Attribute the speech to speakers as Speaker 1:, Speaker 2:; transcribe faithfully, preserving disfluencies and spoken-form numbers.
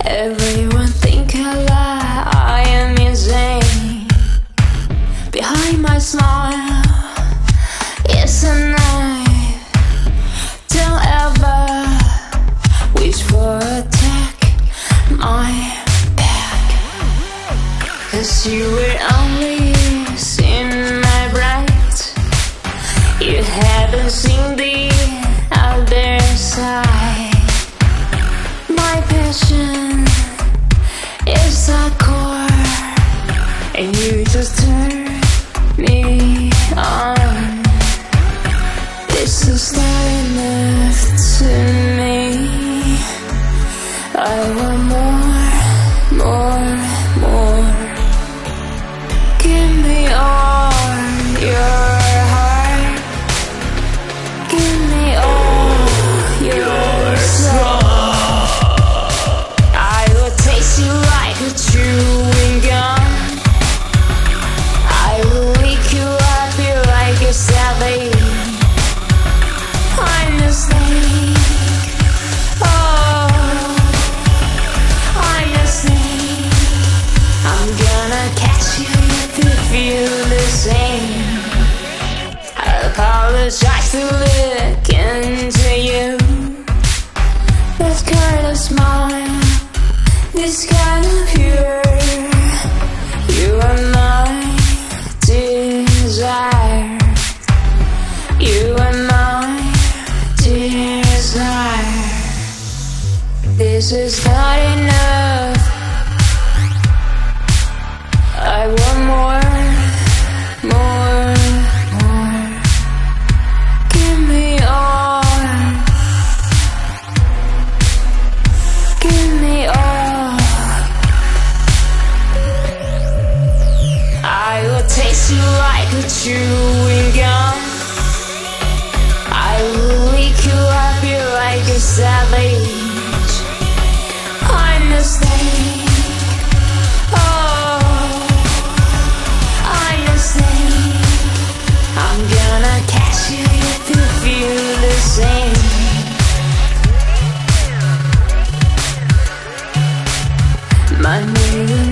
Speaker 1: Everyone think I lie, I am insane. Behind my smile, it's a knife. Don't ever wish for attack my back, 'cause you were only seen my bright. You haven't seen the other side. My passion is a core, and you just turn me on. This is not enough to me. I want more, more, more. Give me all your heart. Give me all your soul. I will taste you like a chewing gum. I will wake you up, feel like a savage. I'm a snake. Oh, I'm a snake. I'm gonna catch you if you feel the same. I apologize to look into you. This kind of smile, this kind of pure. You are my desire. You are my desire. This is not enough. I want more, more, more. Give me all. Give me all. I will taste you like a chewing gum. I will wake you up, you're like a savage. I'm a snake. Oh, I'm a snake. I'm gonna catch you if you feel the same. My name